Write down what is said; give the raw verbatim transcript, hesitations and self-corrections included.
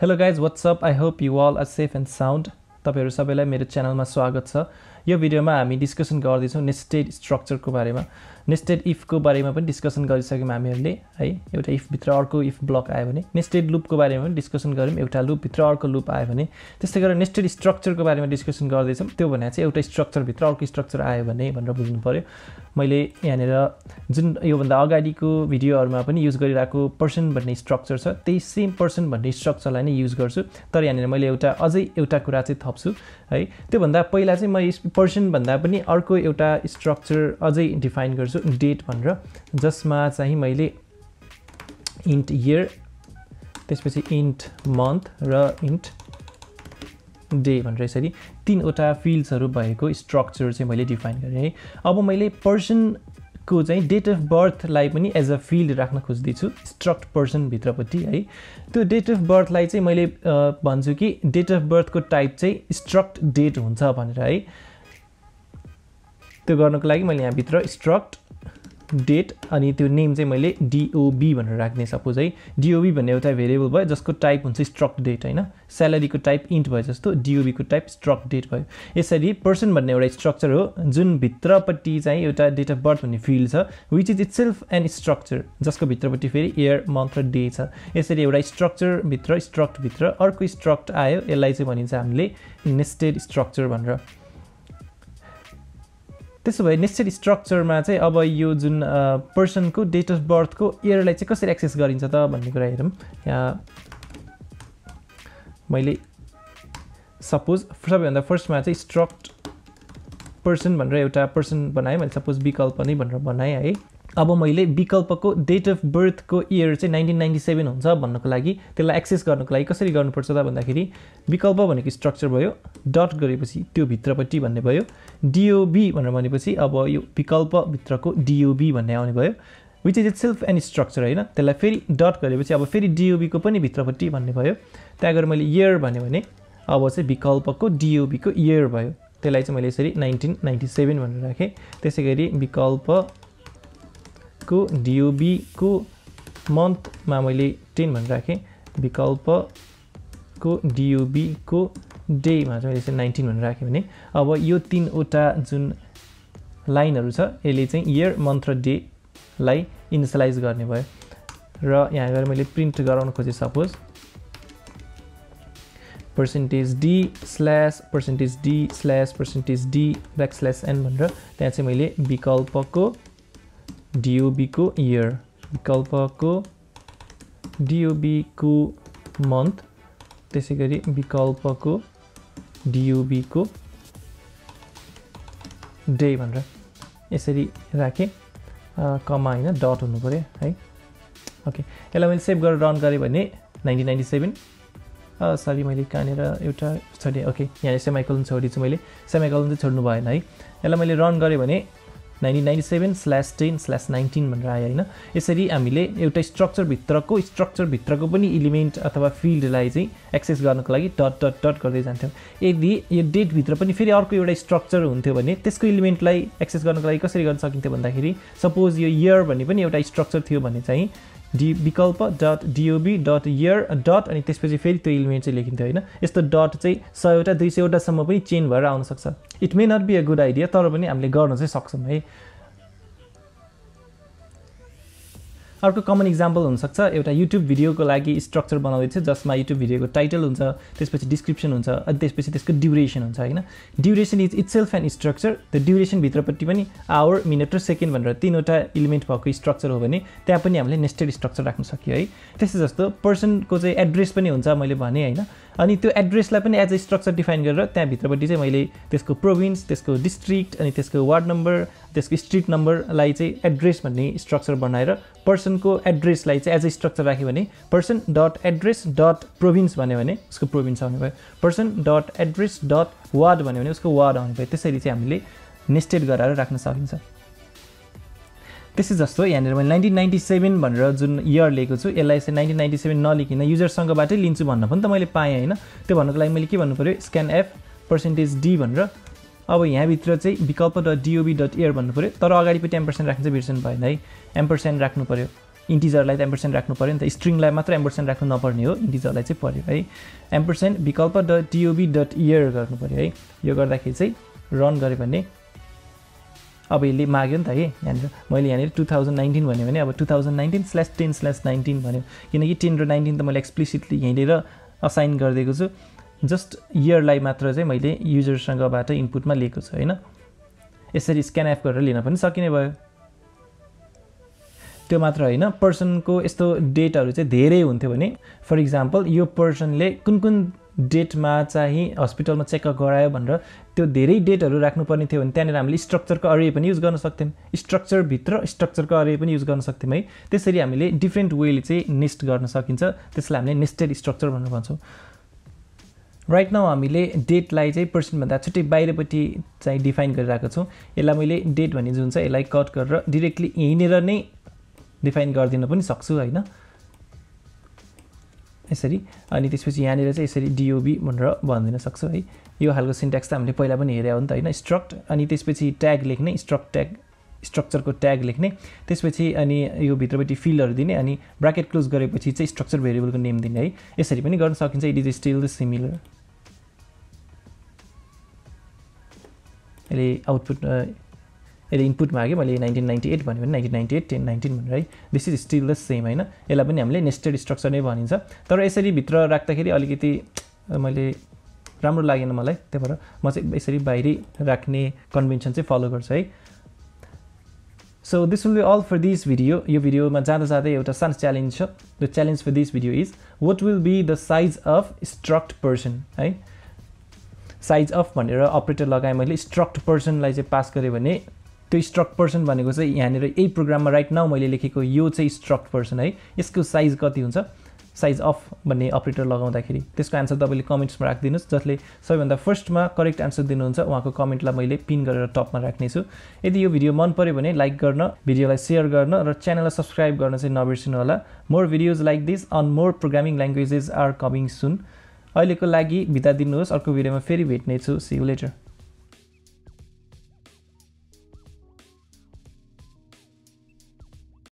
Hello guys, what's up? I hope you all are safe and sound. तपाईहरु सबैलाई मेरो च्यानलमा स्वागत छ। यो भिडियोमा हामी डिस्कसन गर्दै छौं नेस्टेड स्ट्रक्चरको बारेमा। नेस्टेड इफ को बारेमा पनि डिस्कसन गरिसक्यौं हामीहरुले है। एउटा इफ भित्र अर्को इफ ब्लक आयो भने नेस्टेड लूप को बारेमा पनि डिस्कसन गर्यौं। एउटा लूप भित्र अर्को लूप आयो भने त्यस्तै गरेर नेस्टेड स्ट्रक्चर को बारेमा डिस्कसन गर्दै छौं। त्यो भने चाहिँ एउटा स्ट्रक्चर भित्र अर्को स्ट्रक्चर आयो भने भनेर बुझ्नु पर्यो। मैले यहाँनेर जुन यो भन्दा अगाडिको भिडियोहरुमा पनि युज गरिरहेको पर्सन भन्ने स्ट्रक्चर छ, त्यही सेम पर्सन भन्ने स्ट्रक्चरलाई नै युज गर्छु। तर यहाँनेर मैले एउटा अझै एउटा कुरा चाहिँ थप्छु है। त्यो भन्दा पहिला चाहिँ म पर्सन भन्दा पनि अर्को एउटा स्ट्रक्चर अझै डिफाइन गर्छु, डेट भनेर, जसमा चाहिँ मैले इन्ट इयर, त्यसपछि इन्ट मन्थ र इन्ट डे भनेर यसरी तीनवटा फिल्ड्सहरु भएको स्ट्रक्चर चाहिँ मैले डिफाइन गरे है। अब मैले पर्सन को चाहिँ डेट अफ बर्थ लाई पनि एज अ फिल्ड राख्न खोज्दै छु स्ट्रक्ट पर्सन भित्रपट्टि है। त्यो डेट अफ बर्थ लाई चाहिँ मैले भन्छु कि डेट अफ बर्थ को टाइप चाहिँ स्ट्रक्ट डेट हुन्छ भनेर है। त्यो गर्नको लागि मैले यहाँ भित्र स्ट्रक्ट डेट अनि त्यो नेम चाहिँ मैले डीओबी भनेर राख्ने। सपोज है डीओबी भन्ने एउटा भेरिएबल भयो जसको टाइप हुन्छ स्ट्रक्ट डेट हैन। स्यालेरी को टाइप इन्ट भयो जस्तो डीओबी को टाइप स्ट्रक्ट डेट भयो। यसरी पर्सन भन्ने एउटा स्ट्रक्चर हो जुन भित्रपट्टि चाहिँ एउटा डेट अफ बर्थ भन्ने फिल्ड छ which is itself an structure, जसको भित्रपट्टि फेरि इयर मन्थ र डे छ। यसरी एउटा स्ट्रक्चर भित्र स्ट्रक्ट भित्र अर्को स्ट्रक्ट आयो, यसलाई चाहिँ भनिन्छ हामीले नेस्टेड स्ट्रक्चर भनेर। त्यसो भए नेस्टेड स्ट्रक्चरमा चाहिँ अब यो जुन पर्सन को डेट अफ बर्थ को इयरलाई चाहिँ कसरी एक्सेस गरिन्छ त भन्ने कुरा हेरौँ। यहाँ मैले सपोज सबैभन्दा फर्स्टमा चाहिँ स्ट्रक्ट पर्सन भनेर एउटा पर्सन बनाएँ मैले। सपोज विकल्प नै भनेर बनाएँ है। अब मैले विकल्पको डेट अफ बर्थ को इयर चाहिँ नाइन्टीन नाइन्टी सेवन हुन्छ भन्नको लागि त्यसलाई एक्सेस गर्नको लागि कसरी गर्नुपर्छ त भन्दाखेरि विकल्प भनेको स्ट्रक्चर भयो, डट गरेपछि त्यो भित्रपट्टि भन्ने भयो, डीओबी भनेर भनेपछि अब यो विकल्प भित्रको डीओबी भन्ने आउने भयो, which is itself an structure हैन। त्यसलाई फेरि डट गरेपछि अब फेरि डीओबी को पनि भित्रपट्टि भन्ने भयो। त्यहाँ गएर मैले इयर भन्यो भने अब चाहिँ विकल्पको डीओबी को इयर भयो। त्यसलाई चाहिँ मैले यसरी नाइन्टीन नाइन्टी सेवन भनेर राखेँ। त्यसैगरी विकल्प को डीओबी को मन्थ मा मैले टेन भनेर राखेँ। विकल्प को डीओबी को डे मा चाहिँ मैले नाइन्टीन भनेर राखेँ भने अब यो तीनवटा जुन लाइनहरु छ यसले चाहिँ इयर मन्थ र डे लाई इनिशियलाइज गर्ने भयो। र यहाँ गएर मैले प्रिन्ट गराउन खोजे suppose percentage D slash percentage D slash percentage D back slash N भनेर त्यहाँ चाहिँ मैले विकल्पको डीओबी को इयर, विकल्पको डीओबी को मन्थ, त्यसैगरी विकल्पको डीओबी को डे भनेर यसरी राखेँ। कमा हैन डट हुनु पर्यो है। ओके, यसलाई मैले सेभ गरेर रन गरेँ भने नाइन्टीन नाइन्टी सेवन सरी मैले कहाँनिर एउटा छोडेँ। ओके, यहाँ सेमिकोलन छोडेछु मैले, सेमिकोलन चाहिँ छोड्नु भएन है। यसलाई मैले रन गरेँ भने nineteen ninety seven slash ten slash nineteen भनेर आयो हैन। यसरी हामीले एउटा स्ट्रक्चर भित्रको स्ट्रक्चर भित्रको पनि एलिमेन्ट अथवा फिल्डलाई चाहिँ एक्सेस गर्नको लागि डट डट डट गर्दै जान्थ्यौं। यदि यो डेट भित्र पनि फेरि अर्को एउटा स्ट्रक्चर हुन्थ्यो भने त्यसको एलिमेन्टलाई एक्सेस गर्नको लागि कसरी गर्न सकिन्थ्यो भन्दाखेरि सपोज यो इयर भन्ने पनि एउटा स्ट्रक्चर थियो भने चाहिँ डी विकल्प dot DOB dot year dot अनि त्यसपछि फेरि त्यो एलिमेन्ट चाहिँ लेखिन्थ्यो हैन। यस्तो डट चाहिँ सयवटा दुई सयवटा सम्म पनि चेन भएर आउन सक्छ। It may not be a good idea, तर पनि हामीले गर्न चाहिँ सक्छौं है। अर्को कमन इक्जाम्पल हुन सक्छ एउटा युट्युब भिडियोको लागि स्ट्रक्चर बनाउँदैछ जसमा युट्युब भिडियोको टाइटल हुन्छ, त्यसपछि डिस्क्रिप्सन हुन्छ, अनि त्यसपछि त्यसको ड्युरेसन हुन्छ हैन। Duration is itself an structure. त्यो ड्युरेसन भित्रपट्टि पनि आवर, मिनेट र सेकेन्ड भनेर तीनवटा एलिमेन्ट भएको स्ट्रक्चर हो भने त्यहाँ पनि हामीले नेस्टेड स्ट्रक्चर राख्न सकियो है। त्यसै जस्तो पर्सनको चाहिँ एड्रेस पनि हुन्छ मैले भने हैन। अनि त्यो एड्रेसलाई पनि एज अ स्ट्रक्चर डिफाइन गरेर त्यहाँ भित्रपट्टि चाहिँ मैले त्यसको प्रोभिन्स, त्यसको डिस्ट्रिक्ट अनि त्यसको वार्ड नम्बर, त्यसको स्ट्रिट नम्बरलाई चाहिँ एड्रेस भन्ने स्ट्रक्चर बनाएर पर्सनको एड्रेसलाई चाहिँ एज अ स्ट्रक्चर राख्यो भने person dot address dot province भन्यो भने उसको प्रोभिन्स आउने भयो, person dot address dot ward भन्यो भने उसको वार्ड आउने भयो। त्यसरी चाहिँ हामीले नेस्टेड गराएर राख्न सकिन्छ। त्यसै जस्तो यहाँनिर मैले नाइन्टीन नाइन्टी सेवन भनेर जुन इयर लेखेको छु यसलाई चाहिँ नाइन्टीन नाइन्टी सेवन नलेखिन युजरसँगबाटै लिन्छु भन्न पनि त मैले पाएँ हैन। त्यो भन्नको लागि मैले के भन्नु पर्यो स्क्यान एफ पर्सेन्टेज डी भनेर अब यहाँ भित्र चाहिँ विकल्प डट डीओबी डट इयर भन्नु पर्यो। तर अगाडिपट्टि एम्परसेन्ड राख्न चाहिँ बिर्सनु भएन है। एम्परसेन्ड राख्नु पर्यो इन्टिजरलाई त एम्परसेन्ड राख्नु पर्यो नि त स्ट्रिङलाई मात्र एम्परसेन्ड राख्नु नपर्ने हो इन्टिजरलाई चाहिँ पर्यो है एम्परसेन्ड विकल्प डट टीओबी डट इयर गर्नु पर्यो है यो गर्दाखेरि चाहिँ रन गरे भने अब यसले माग्यो नि त है यहाँनिर मैले यहाँनिर टु थाउजन्ड नाइन्टिन भन्यो भने अब two thousand nineteen slash ten slash nineteen भन्यो किनकि टेन र नाइन्टिन त मैले एक्सप्लिसिटली यहीँनिर असाइन गरिदिएको छु जस्ट इयरलाई मात्र चाहिँ मैले युजरसँगबाट इनपुटमा लिएको छु होइन यसरी स्क्यान एप गरेर लिन पनि सकिने भयो त्यो मात्र होइन पर्सनको यस्तो डेटहरू चाहिँ धेरै हुन्थ्यो भने फर इक्जाम्पल यो पर्सनले कुन कुन डेटमा चाहिँ हस्पिटलमा चेकअप गरायो भनेर त्यो धेरै डेटहरू राख्नुपर्ने थियो भने त्यहाँनिर हामीले स्ट्रक्चरको अरे पनि युज गर्न सक्थ्यौँ स्ट्रक्चरभित्र स्ट्रक्चरको अरे पनि युज गर्न सक्थ्यौँ है त्यसरी हामीले डिफ्रेन्ट वेले चाहिँ नेस्ट गर्न सकिन्छ त्यसलाई हामीले नेस्टेड स्ट्रक्चर भनेर भन्छौँ राइट नाउ हामीले डेटलाई चाहिँ पर्सनभन्दा छुट्टै बाहिरपट्टि चाहिँ डिफाइन गरिरहेको छौँ यसलाई मैले डेट भन्ने जुन छ यसलाई कट गरेर डिरेक्टली यहीँनिर नै डिफाइन गरिदिन पनि सक्छु होइन यसरी अनि त्यसपछि यहाँनिर चाहिँ यसरी डिओबी भनेर भनिदिन सक्छु है यो खालको सिन्ट्याक्स त हामीले पहिला पनि हेरे हो नि त होइन स्ट्रक्ट अनि त्यसपछि ट्याग लेख्ने स्ट्रक्ट ट्याग स्ट्रक्चरको ट्याग लेख्ने त्यसपछि अनि यो भित्रपट्टि फिल्डहरू दिने अनि ब्राकेट क्लोज गरेपछि चाहिँ स्ट्रक्चर भेरिएबलको नेम दिने है यसरी पनि गर्न सकिन्छ it is still the similar यसले आउटपुट यसले इनपुट माग्यो मैले नाइन्टिन नाइन्टी एट भन्यो भने nineteen ninety eight ten nineteen भनेर है this is still the same होइन यसलाई पनि हामीले नेस्टेड स्ट्रक्चर नै भनिन्छ तर यसरी भित्र राख्दाखेरि अलिकति मैले राम्रो लागेन मलाई त्यही भएर म चाहिँ यसरी बाहिरी राख्ने कन्भेन्सन चाहिँ फलो गर्छु है so this will be all for this video यो भिडियोमा जाँदा जाँदै एउटा सानो च्यालेन्ज छ the challenge for this video is what will be the size of struct person है साइज अफ भनेर अपरेटर लगाएँ मैले स्ट्रक्ट पर्सनलाई चाहिँ पास गरेँ भने त्यो स्ट्रक्ट पर्सन भनेको चाहिँ यहाँनिर यही प्रोग्राममा राइट नाउ मैले लेखेको यो चाहिँ स्ट्रक्ट पर्सन है यसको साइज कति हुन्छ साइज अफ भन्ने अपरेटर लगाउँदाखेरि त्यसको आन्सर तपाईँले कमेन्ट्समा राखिदिनुहोस् जसले सबैभन्दा फर्स्टमा करेक्ट आन्सर दिनुहुन्छ उहाँको कमेन्टलाई मैले पिन गरेर टपमा राख्नेछु यदि यो भिडियो मन पर्यो भने लाइक गर्न भिडियोलाई सेयर गर्न र च्यानललाई सब्सक्राइब गर्न चाहिँ नबिर्सिनु होला more videos like this on more programming languages are coming soon अहिलेको लागि बिदा दिनुहोस् अर्को भिडियोमा फेरि भेट्नेछु सी यू लेटर